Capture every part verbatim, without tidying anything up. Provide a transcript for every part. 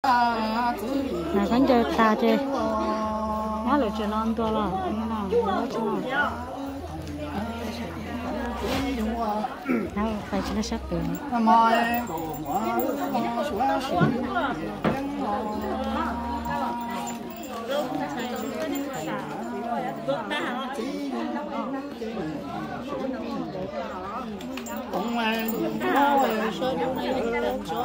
là con chơi ta chơi nó là chơi non to là như nào nó chơi nào đâu phải chỉ là sắp được cũng ai nói số điều này cho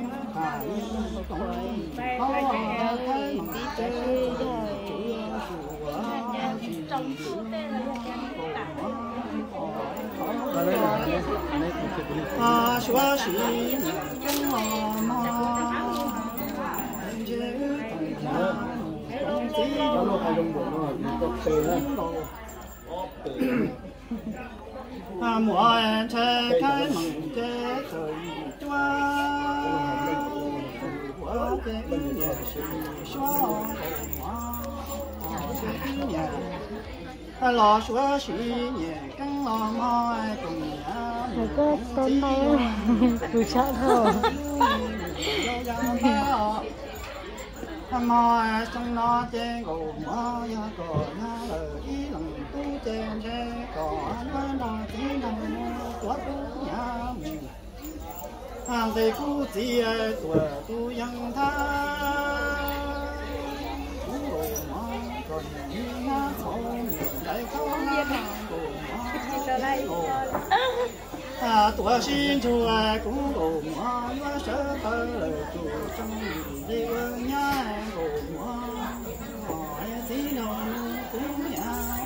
à xóa xí những mò mò à mùa chơi cái mừng chơi thời choa quá cái nhà xóa lò xóa xí nhẹ cắn lò mò cùng nhà một cái tên này tôi sợ thôi mò trong nó trên gồ mò ya cò ya lời ý lòng tu trên trên cò nó đò tiếng đò quá tu nhà mình hàng tây cú chỉ tuổi tu yang tha cú gồ mò còn như nhà sau đại khâu nhà gồ mò à tuổi xin chùa cú gồ mò nó sợ tới lời chùa trong đi quên nhà gồ mò hỏi tí nào cũng nhà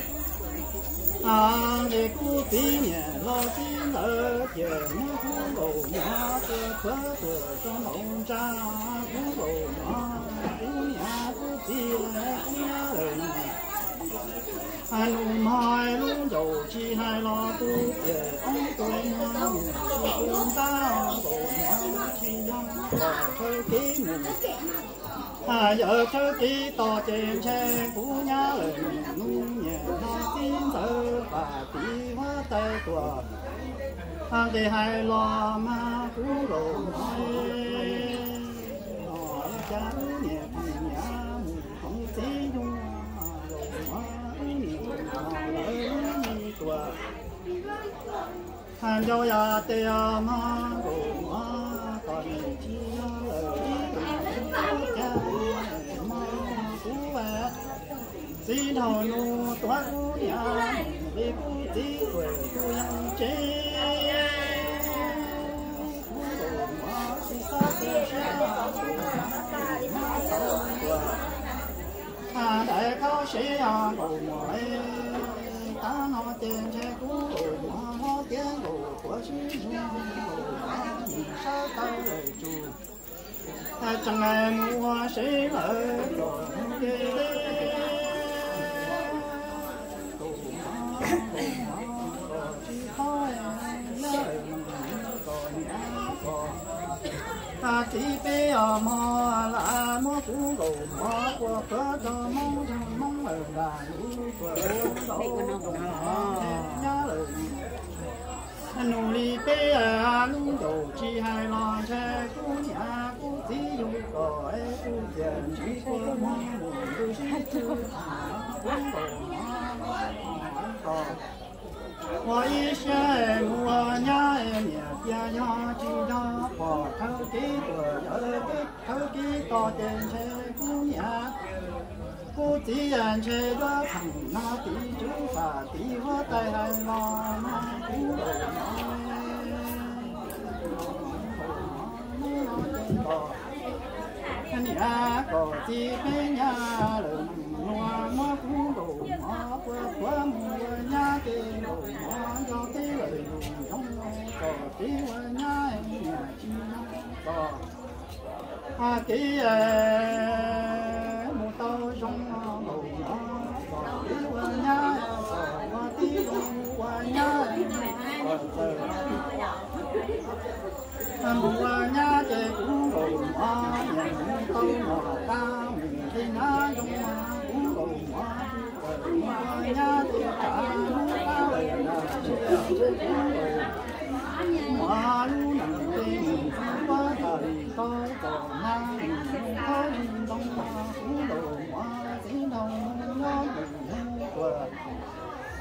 à để cú tí nhà lo tí lỡ giờ nó cú gồ mò tôi khóa tôi trong hồn cha cú gồ mò cú nhà cú tí là cú nhà lời hai lùm hai lùm đầu chi hai lo tu về ông tôi nhà mình tôi ta gồ mò chi nhông còn thôi ký mình à giờ chơi ký to trên xe cú nhà lời nung nhẹ hai tiếng thơ và tí hóa tay của hàng thì hai lo mà cú đồ nói nói cha nhẹ nhà mình không tí nhung đồ nói của hàng dâu ya tê mà đồ mà còn chi lời xin hồi nu toán nhà đi cú tí quê cú yang chế à đại cao sĩ à ngồi mỏi ta nói tiền che cú mà nó tiếng của sĩ sao tao lời chủ chẳng em mua sĩ ở còn ghê ta chỉ biết ở mò là mò cũ đồ mò qua cỡ cho mong trong mong ở là lũ của đâu nhớ lời nụ li bê à lũ đồ chi hai lo xe cũ nhà cũ tí dùng cỏ ấy cũ tiền chỉ qua mong buồn đôi sách thư cuốn đồ mò我一些我nhà em nhà家nhà chỉ đó bỏ thâu ký tuổi ở cái thâu ký to tiền xe cũ nhà cũ chỉ anh chơi đó thằng nó tí chú và tí hóa tay hai lo nó cũ đồ nói nhà có chỉ cái nhà lớn mua mua cũ đồ mua qua qua mua nhà cái đồ mua cho cái lời dùng trong có tí qua nhà nhà chi có à cái một tàu trong đồ mua có tí qua nhà có tí qua nhà mua nhà cái cũ đồ mua nhà tàu mà ta mình thì nó trong cũ đồ mua nhà thì cả ta lời là chưa chưa mà lu nằm trên quá thời có còn mang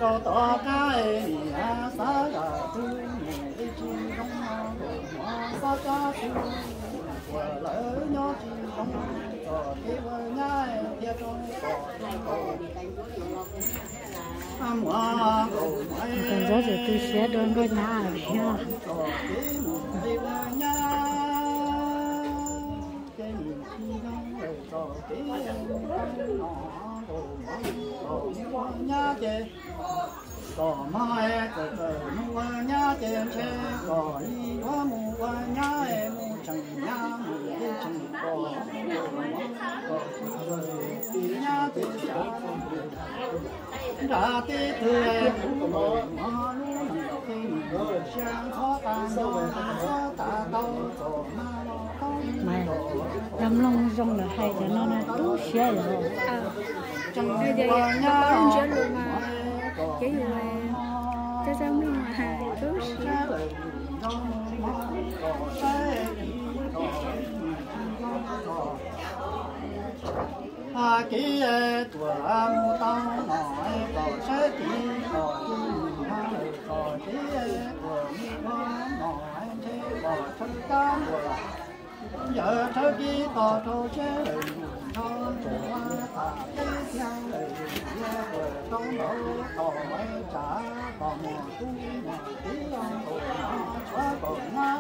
có tỏ cái nhà xa là tu mình đi chi không có xa cha tu của lỡ nhớ chi không có thế với nhai thiệt trong có còn rất là tôi sẽ đơn với nhà nha có mai cờ cờ mua nhá tiền xe có đi qua mua nhá em mua chẳng nhá mua đi chẳng có có đi nhá tiền trả ra tê thừa cũng có mà luôn khi người sang khó tan đâu khó ta đâu có mà mày làm long rong là hay cho nó là tú xe rồi trong cái gì nó có chuyện luôn mà cái gì mà cho sao mình mà hài tú xe à cái tuổi mu tao nói có sẽ chỉ có chỉ hai có cái tuổi mu nói thế có thân ta giờ thơ kia tỏ trâu chế nó của ta cái theo giờ của trong đó tỏ mấy trả tỏ mò tu mò tí ông tổ nó xóa còn nó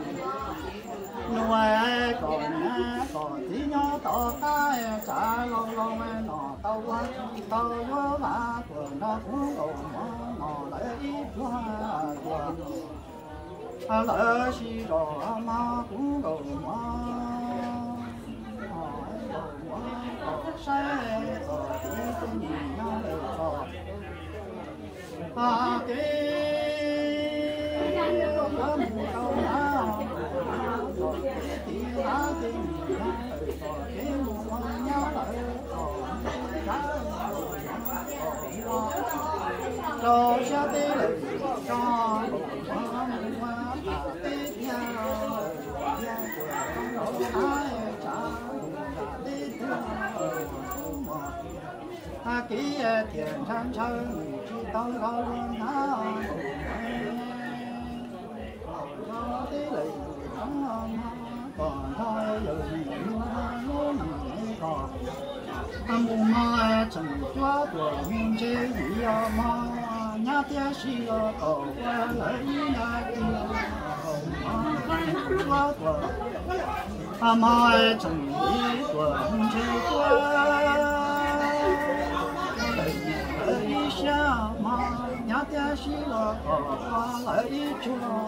nuôi còn nhá còn tí nhó tỏ cái trả lâu lâu nó tao quá tao quá mà của nó cũng còn nó lại ít quá à lỡ xí rồi mà cũng cầu mà hỏi cầu mà cầu sai cầu tí cái gì nó đều có à cái có một câu nào cầu cái tí lá cái gì nó đều có cái một nhau lại cầu cho cha tí lời cho à kỹ thiền tham chân chỉ tao cao luôn hả có tí lời còn thôi rồi muốn còn mù ma chẳng quá tuổi nhưng chế gì mà nhá tia xì lo cầu qua lấy na kia quá tuổi à mai chẳng đi tuổi chế quá lấy xa mà nhá tia xì lo cầu qua lấy chua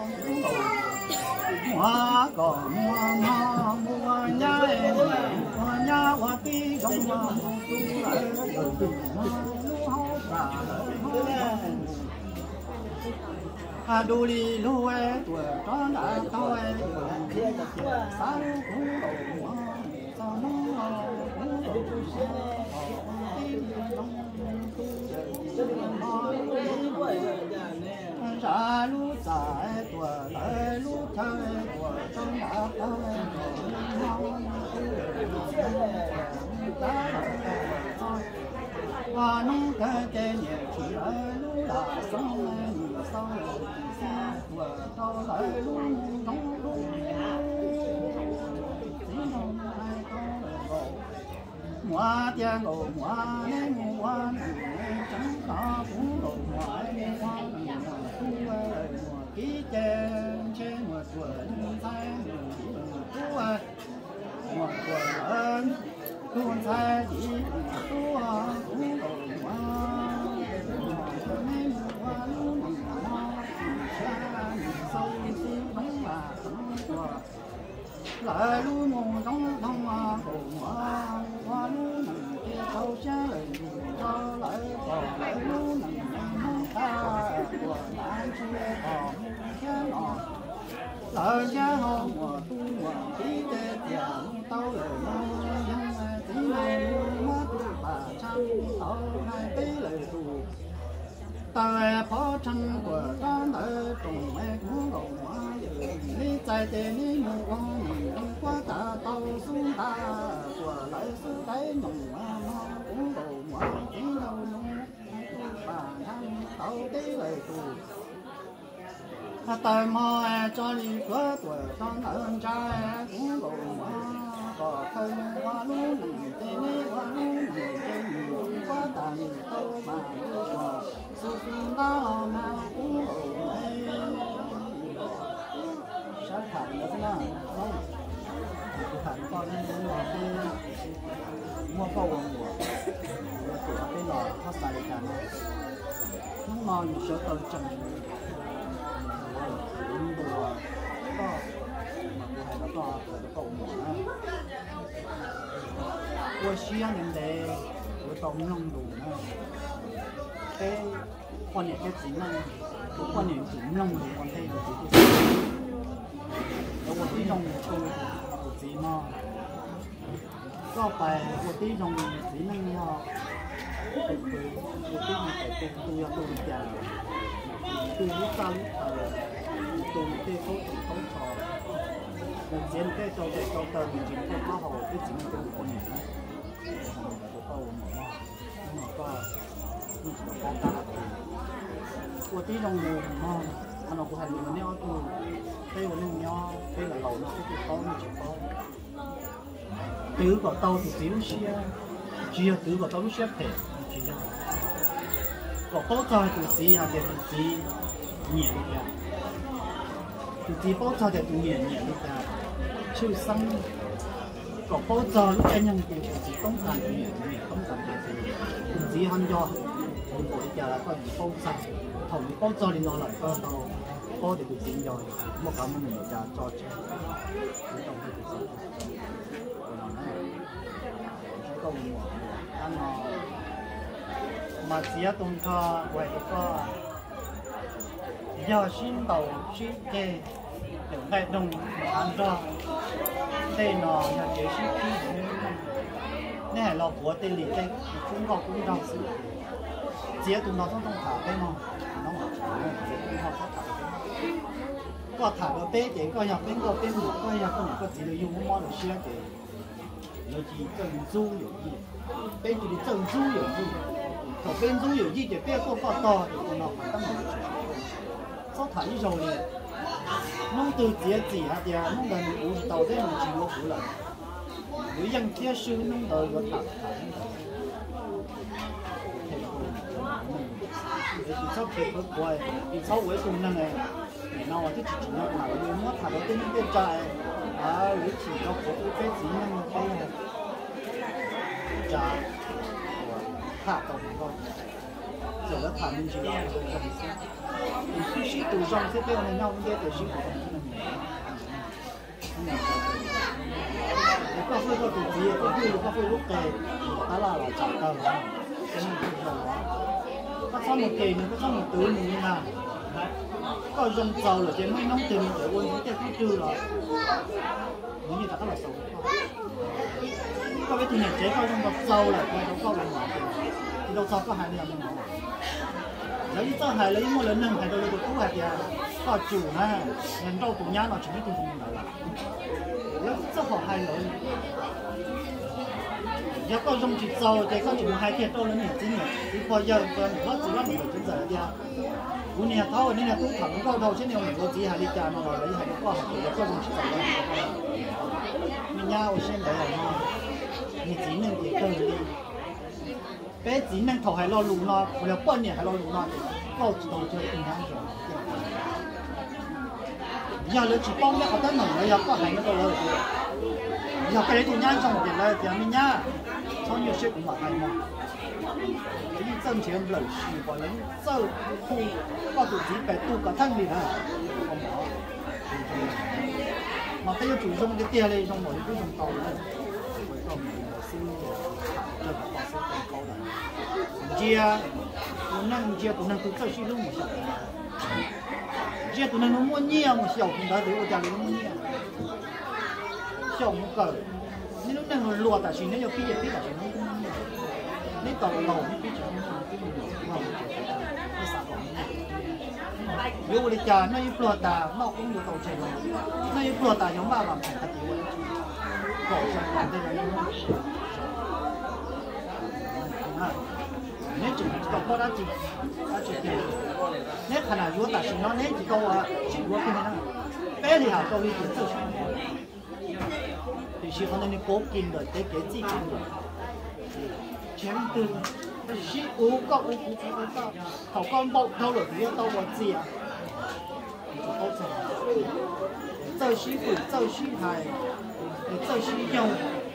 hoa cỏ mua ma mua nhá em mua nhá hoa tí gông ma tu lại tu ma lu hao cả à đu li lu e tuổi tròn đã tao e sao cũng đủ ma sao nó cũng đủ ra lu tại tuổi lại lu thay tuổi trong đã tao và nung cái cái nhẹ chỉ ở lu đã sống lên sau xa và tao lại lu nông lu hoa tia ngô hoa nên hoa chẳng có cũng đồ hoa nên hoa thu mùa ký trên trên mùa tuổi thay mùa thu mùa tuổi ơn thu thay chỉ thu cũng đồ hoa nên hoa luôn hoa xa sâu xí bắn mà lại luôn một trong thông hoa cùng hoa hoa luôn kia câu cha lời cho lại còn lại luôn nằm ta của lại chia còn cha nọ lại cha hồn mùa tu mùa tí tê tiền tao lời nói nhưng tí này mất bà trăm tao hai tí lời tù tại phó tranh của con ở trùng mẹ cũng cầu hoa đi chạy tiền đi mua con đi qua cả tàu xuống ta của lại xuống thấy nồng hoa cũng cầu hoa chỉ đâu nông bà thăng tao tí lại tu ta tay mò cho đi qua tuổi con ơn trai cũng đủ mà có thân hoa lũ nằm tên hoa lũ nằm tên người quá tàn tao mà cho sự tin tao mà cũng đủ mấy sát thẳng nữa thế nào không thẳng con nên cái mua phao của của cái lò phát xài cả nó ngon như số tàu chậm đúng đồ có mà của hai nó to rồi nó cộng mỏ của xia nên để của tàu nông đủ nữa cái quan niệm cái gì mà cái quan niệm chỉ nông đủ quan thế là chỉ cái của tí nông tôi của tí mà có phải của tí nông tí nông mà của tí nông cái tôi tôi tôi già từ lúc ta lúc tôi cái số số trò mình diễn cái trò cái trò tờ mình diễn cái phá hồ cái chính là cái con này đấy còn là cái câu mà nó có nó chỉ có cá của tí đồng hồ mà anh cũng hay dùng nhau tôi cái của nó nhau cái là lẩu nó cái có nó chỉ có từ có tàu từ xíu xia chia từ có tàu xếp thể chỉ là có bao giờ từ xí à từ xí nhẹ đi ra từ xí bao giờ từ nhẹ nhẹ đi ra chịu xăng có bao giờ lúc anh nhân từ xí không cần nhẹ nhẹ không cần cái gì từ xí hơn do từ buổi giờ có những bao giờ thầu những bao giờ thì nó lại có tàu có để từ xí rồi một cái mình được ra cho chứ cái đồng từ xí còn nó này cái câu mùa ăn nó mà chỉ ở trong cái quầy có giờ xin đầu xin kê để đại đồng ăn cho đây nó là cái xin kê này là của tên lý đây chúng có cũng đau sự chỉ ở trong nó trong thả cái mà nó mà chỉ ở trong nó thả có thả cái bé để coi nhà bên có bên một coi nhà có một cái gì được dùng món đồ xưa để nó chỉ cần du有意bên chỉ cần du有意có bên du有意để bé có có to thì nó phải tâm được có thả như rồi này nông từ chỉ chỉ hả thì nông đời mình uống tàu thế mình chỉ uống phụ lợi với dân kia sư nông đời có thả thì sau khi có quay thì sau với cùng năng này nó là cái chỉ nó thả cái nó thả cái tên tên trai à lấy chỉ nó có cái gì năng cái trai thả tàu con rồi nó thả mình chỉ là thì khi từ trong cái tiêu này nhau cái từ chính của mình có phải có từ gì có khi có phải lúc kề đó là là chặt tàu cái này không có xong một kỳ có xong một túi mình như nào có dòng dầu là trên mấy nóng tiền để quên cái cái trừ rồi như ta có là sầu có cái tiền chế có trong bọc dầu là quay đâu có là thì đâu sao có hai mươi năm lấy cho hai lấy một lần nâng hai đôi được cũng hai tiền có chủ nè nhân rau tủ nhá nó chỉ biết tiền mình là lấy cho họ hai lần giờ có dòng chỉ dầu thì có chỉ một hai tiền đâu là nhiều chính rồi thì bây giờ còn nó chỉ là một chính giờ đi cú này tháo này là tôi thẳng câu đầu trên nhiều mình có gì hay đi chả nó lấy hay có có có dòng chỉ dầu mình nhau xem đấy là mình chỉ nên chỉ cần đi bé chỉ nên thầu hay lo lù nó hoặc là quan niệm hay lo lù nó câu chỉ đầu chơi tình cảm rồi giờ nó chỉ bao nhiêu có tới nổi giờ có hay nó đâu rồi giờ cái đấy thì nhá trong tiền là tiền mình nhá sau nhiều chuyện cũng bảo hay mà cái chân chỉ lợi sự của lớn sâu thu có tụ chỉ phải tu cả thân gì hả không có mà cái chủ dùng cái tiền này trong mỗi cái dùng tàu này với còn xin cho các bạn sẽ thành câu này chia tụi năng chia tụi năng tụi chơi xí luôn một sao chia tụi năng nó mua nhiều một xíu cũng đã thấy ở nhà nó mua nhiều xíu một cỡ nếu nó năng lùa tại sao nếu như cái gì cái tại sao nó nếu tàu tàu cái cái nếu đi chơi nó yêu ta nó cũng được tàu chạy nó yêu ta giống ba bằng thành thật thì cổ sang làm đây là nếu chỉ có có đã chỉ đã chỉ tiền nếu khả năng vừa ta chỉ nó nếu chỉ có chỉ vừa cái này bé thì hảo câu đi tiền tự thì chỉ có nên cố kinh rồi để cái gì kinh rồi钱từ chỉ五个五五五个头干包偷了别到我自啊都成做西鬼做西海做西用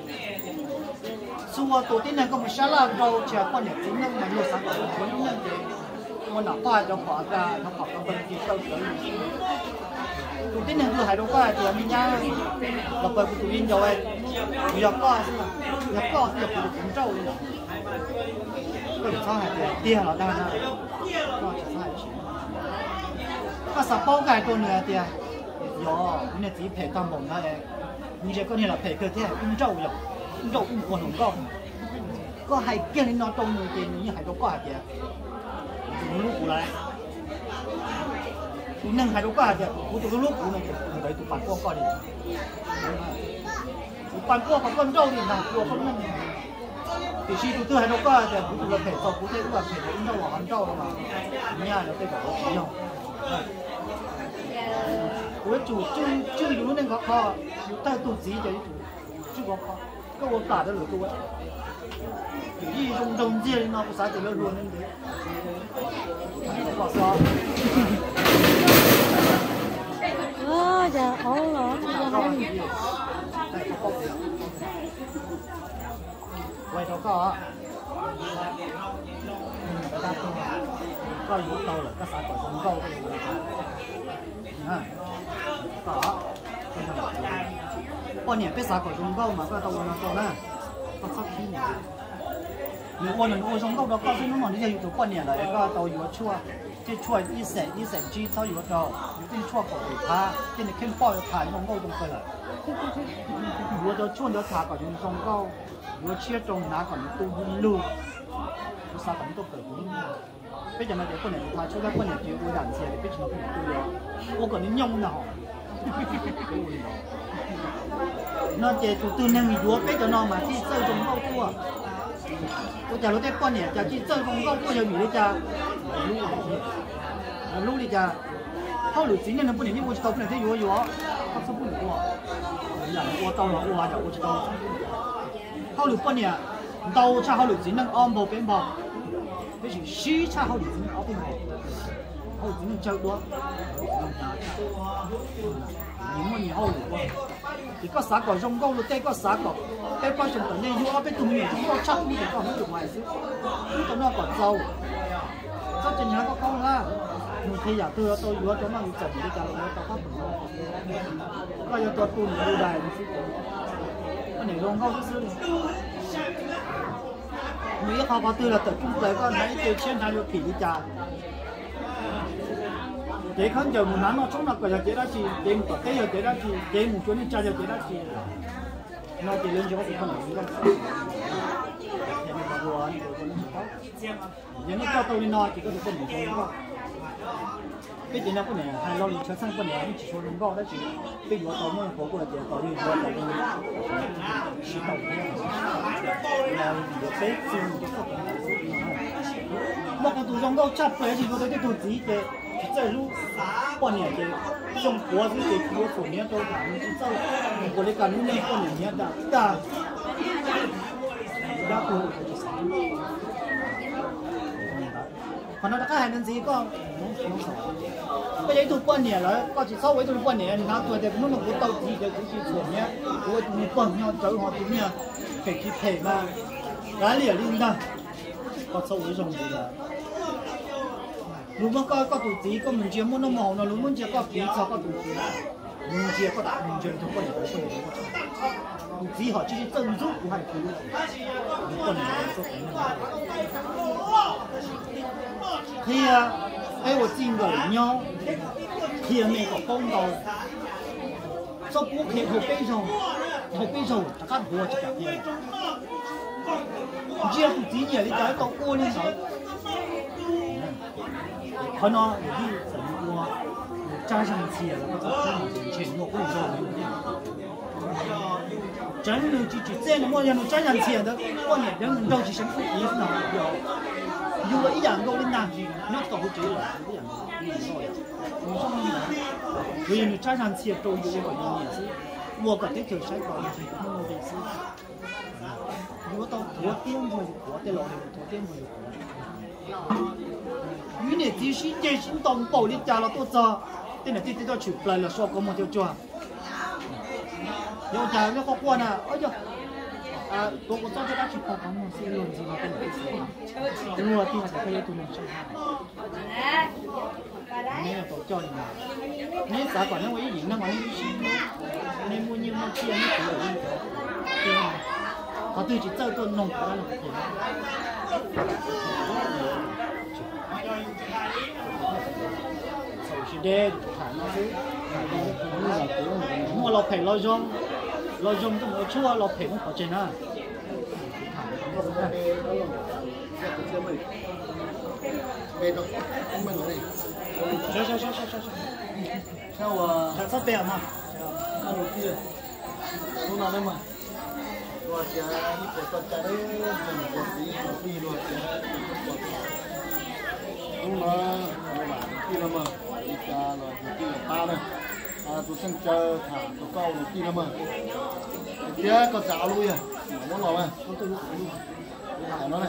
所以我昨天那个么沙拉肉吃半年，今天我有三个，我有那个，我拿花就花个，他跑到本地到这里。昨天那个还都花ตัวนี้นะเราไปประตูอินจะไว้อยากก็ใช่ไหมอยากก็อยากไปถึงเจ้าเลยก็อยู่ข้างไหนเตี้ยเราได้นะก็จะใช่ใช่ก็สับ包ไก่ตัวเนื้อเตี้ย有你自己配当蒙那嘞你这个你来配个เตี้ยอุ้มเจ้าอยู่肉唔可能講，個係驚你攞東門嘅，你係到掛嘅，唔攞過來，你能係到掛嘅，我做個攞過嚟嘅，唔係到辦過掛嘅，辦過個跟州嘅，嗱過個咩？其實都都係到掛嘅，我做個皮做，我哋都係皮應該話很州啦嘛，你啊有啲個好用，我做做做有那個靠，帶肚子就做做個靠。我打的耳朵，一中中介那不啥子了luôn nên thế, bảo sao? Ơ, giờ ổn rồi, quay đó có, có yếu tố là các sản phẩm không câu, có. Con nhẹ biết sao của chúng câu mà có tàu nó to nè, có sắp khi nhỉ. Nếu con nó chúng câu đó có cái nó mà đi dùng con nhẹ là có tàu yếu chua, cái chua ít sẻ ít sẻ chi sau yếu tàu, cái chua của người ta, cái này khen bao thải nó câu trong cái là. Yếu tàu chua nó thải của chúng trong câu, yếu chia trong ná còn tu lu, nó sao cũng tốt được cũng. Bây giờ nó để con này thải chua con này chịu uống đạn xe để biết nó không tu yếu,我còn đến nhông nào. Nó chỉ tụi tôi nên mình bây giờ nó mà chỉ chơi trong câu tua, tôi chả nói tới quan niệm, chả chỉ chơi trong câu tua giờ mình đi chả, lúc đi chả, sau lúc chính nên nó bữa nay tôi chỉ tao bữa nay thấy yếu yếu, không sao bữa nay tua, nhà nó tao nó tua chả tôi chỉ tao, sau lúc quan niệm, tao chả sau lúc chính nên ôm bầu bên bầu, cái gì xí chả sau lúc chính ôm bên bầu. Hậu chính chơi đua, những món nhiều hậu thì có xã cỏ rong câu, tây có xã cỏ, tây có trong tận đây vô bên tùng miền chúng có chắc đi để có mấy được ngoài xíu, chúng nó còn giàu, chắc chắn là có câu là, mình thấy giả tư tôi vô cho nó bị chậm đi trả lại tao phát có giờ tôi tuôn lưu đài một xíu, cái này rong câu xíu mấy họ có tư là tập trung tới con mấy tiêu chiến thay vô kỳ đi trả. Để khán giờ mình nói nó trong là cái gì đó chỉ để một cái giờ đó chỉ để một chỗ này chơi giờ đó chỉ nó chỉ lên cho cái phần này không thì mình bảo anh rồi cũng không giờ nó cho tôi đi nói chỉ có được phần này thôi cái gì nó cái này hay lo đi chơi sang phần này chỉ số đúng không đó chỉ cái gì tôi mới có cái gì có đi rồi là đi chỉ đầu là được cái gì mà cái tủ rong câu chặt phải gì có cái tủ gì để在路半年的生活是给我所面都讲，你知道，我的感觉那半年年的的，然后反正大家还能自己讲，bây giờ tôi半年了，có chỉ sau với tôi半年，你拿出来的那么我到自己的自己所面，我你半年走好对面，给去赔嘛，哪里领的，我sau với什么的。lúc mà có có tụi tí có mình chia muốn nó màu nó lúc muốn chia có tí sao có tụi tí mình chia có đại mình chia thôi con này con này tụi tí họ chỉ chân giúp của hai thứ con này số thì ai tôi tin rồi nhau thì mình có công đầu số bố khi hậu bây giờ hậu bây giờ các bạn mua chỉ cả tiền chia tụi tí nhiều đi trái tao cô lên rồi可能你怎么说加上去了，或者看以前我跟你说， 真的就就这么样，这样钱的，过年人们都是生活意思呢，有有了一样高的难题，你搞不对了，一样高，一样高呀。我说你，所以你这样钱都有一个意思，我觉得就sai高一些，没有意思。如果到多点我就过得了，多点我就过。与你这些这些当保你家了多少？tên là tên tên cho chịu lại là so có một tiêu chuẩn nhiều nhà nó có quan à ôi trời à tôi có cho cho các chị có có một xe luôn gì mà tên là cái gì tôi mua tin sẽ phải tụi mình chơi nên là tổ cho gì mà nên giá quản nó ý gì nó mà nên mua nhiều mua chia nó chỉ là như thế có tôi chỉ chơi tôi nồng của nó là chỉ để thả nó chứ mua lọc phải lo rong lo rong tôi mua chua lọc phải cũng có trên à sao sao sao sao sao sao à sao sao bèo mà sao đầu tiên lúc nào đây mà rồi giờ đi phải tuần trái đấy mình có tí đi rồi đúng mà đi đâu mà đi ra rồi đi là ta đây à tôi sang chờ thả tôi câu rồi đi đâu mà kia có chảo luôn à muốn làm à con tôi luôn thả nó này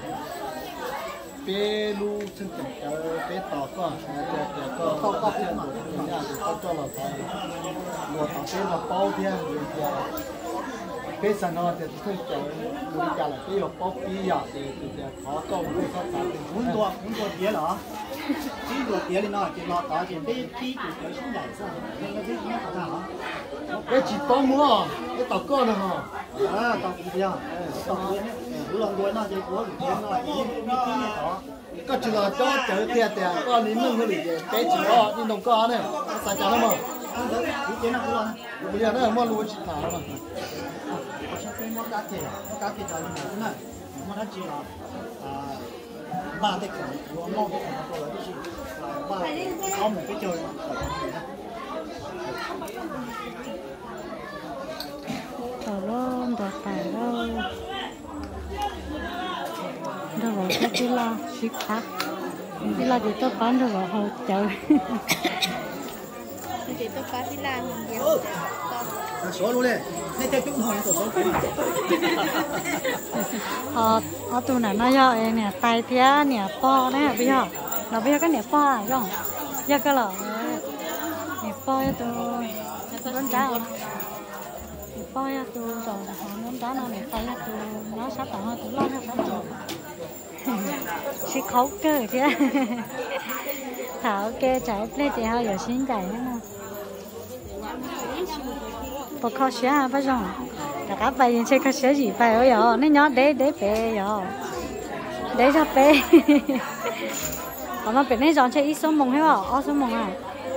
bé lu sang chờ bé tỏ co chờ chờ co tỏ co cái mà nhà thì tao cho là phải mua tỏ bé là bao tiền rồi bé sang nó thì tôi chờ mua đi trả lại bé là bao bì à thì thì khó câu mua khó trả thì muốn tua muốn tua tiền hả chỉ được tiền thì nó chỉ lo tỏ tiền bé ký thì cái số này sao nên cái gì nó khó hả bé chỉ tao mua bé tỏ co nữa hả à tỏ gì à tỏ tiền bữa lần đuôi nó chỉ có được tiền nó chỉ ký tỏ có chỉ là cho chờ tiền tiền có lính nâng cái gì bé chỉ có đi đồng co này sai trả nó mà cái tiền nó luôn bây giờ nó mua luôn chỉ thả mà sao cái món cá thịt món cá thịt là như thế này món cá chỉ là ba cái củ của món cái củ của là cái gì ba sáu một cái chơi thở luôn thở tải luôn rồi rồi cái cái lo ship khác cái lo thì tôi bán rồi rồi hồi chờ thì tôi có đi làm nhiều số luôn đi nên theo chúng hồi số số ờ ở tụi này nó do nè tay thía nè po đấy bây giờ là bây giờ cái nè po à không giờ cái là nè po cho tụi con trái nè po cho tụi rồi con trái nó nè tay cho tụi nó sát tao tụi lo nó sát tao chỉ khấu cơ chứ thảo kê trái lên thì họ giờ xin trái nữa bộ khó xé à phải không? Đã các bài chơi khó xé gì phải rồi giờ nên nhớ để để bé giờ để cho bé còn mà bé này chọn chơi ít số mông hay không? Ít số mông à?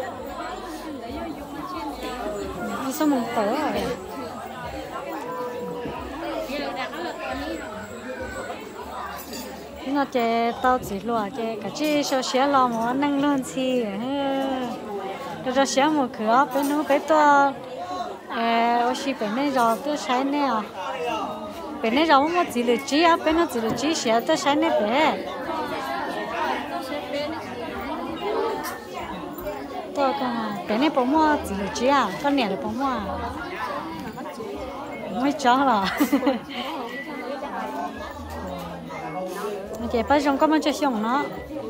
Ít số mông tớ rồi. Nó chơi tao chỉ lúa chơi cả chơi số xé lo mà năng lượng chi rồi cho xé một cửa bé nó bé to ơ xí bé này rồi tôi sai nè à bé này rồi một chỉ là chỉ à bé nó chỉ là chỉ xé tôi sai nè bé tôi cái mà bé này bông hoa chỉ là chỉ à con nè là bông hoa mới chó rồi chị bắt trong có mấy cho xong nó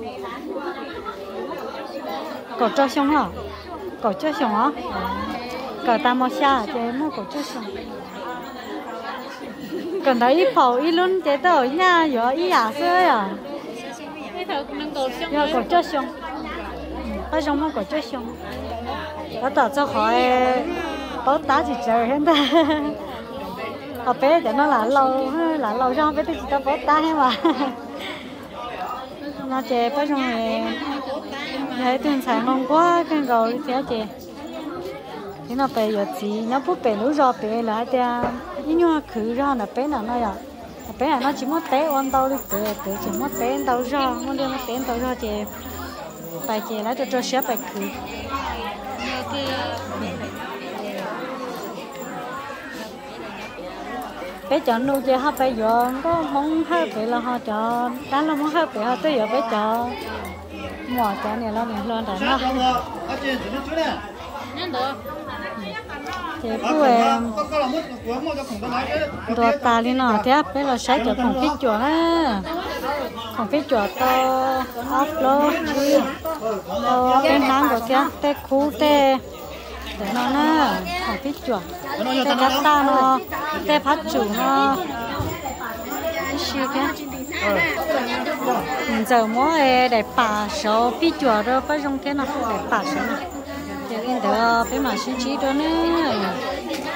cổ cho xong hả cổ cho xong hả cổ ta mua xa chị mua cổ cho xong còn đấy ít phẩu ít luôn chị tới nha giờ ít à xưa à giờ cổ cho xong bắt trong mua cổ cho xong có tao cho khỏi báo tá chỉ chờ hết ta họ bé để nó là lâu là lâu cho bé tôi chỉ tao báo tá hết mà nó chè bắt trong này thấy tiền sản ngon quá cái rồi thế chè thế nó bé giờ gì nó bút bé lúa rồi bé lại thì ít nhau khử ra là bé nào nó vậy bé này nó chỉ muốn té ôn tao đi bé bé chỉ muốn té tao ra muốn đưa nó té tao ra chè bài chè lại cho cho xếp bài khử bé chọn nuôi chơi họ bé giờ có mong hết bé là họ chọn đá là mong hết bé họ tới giờ bé chọn mỏ chọn này lo này lo tại nó chị cứ em đồ ta đi nọ thế bé là sai cho không biết chùa á không biết chùa to ốc lô to cái nắng của thế té cú té để nó nè không biết chùa té cắt ta nó té phát chủ nó xí cái giờ mỗi để bà số biết chùa rồi phải dùng cái nó để bà số để in được cái mà xí chí đó nè